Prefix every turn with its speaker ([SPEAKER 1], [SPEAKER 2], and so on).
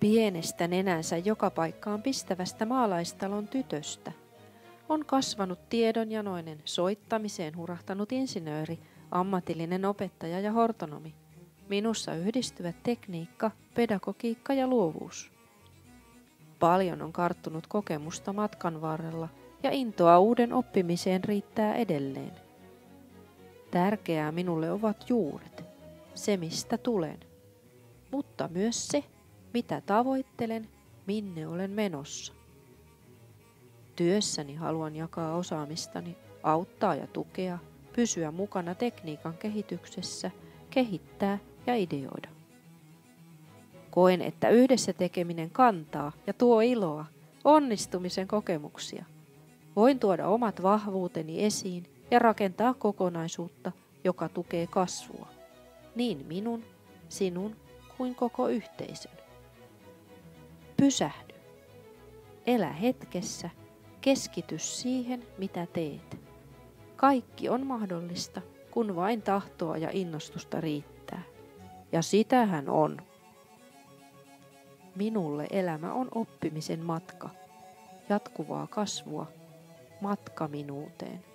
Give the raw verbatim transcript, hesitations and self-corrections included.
[SPEAKER 1] Pienestä nenänsä joka paikkaan pistävästä maalaistalon tytöstä on kasvanut tiedonjanoinen, soittamiseen hurahtanut insinööri, ammatillinen opettaja ja hortonomi. Minussa yhdistyvät tekniikka, pedagogiikka ja luovuus. Paljon on karttunut kokemusta matkan varrella ja intoa uuden oppimiseen riittää edelleen. Tärkeää minulle ovat juuret, se mistä tulen, mutta myös se, mitä tavoittelen, minne olen menossa. Työssäni haluan jakaa osaamistani, auttaa ja tukea, pysyä mukana tekniikan kehityksessä, kehittää ja ideoida. Koen, että yhdessä tekeminen kantaa ja tuo iloa, onnistumisen kokemuksia. Voin tuoda omat vahvuuteni esiin ja rakentaa kokonaisuutta, joka tukee kasvua. Niin minun, sinun kuin koko yhteisön. Pysähdy. Elä hetkessä. Keskity siihen, mitä teet. Kaikki on mahdollista, kun vain tahtoa ja innostusta riittää. Ja sitähän on. Minulle elämä on oppimisen matka, jatkuvaa kasvua, matka minuuteen.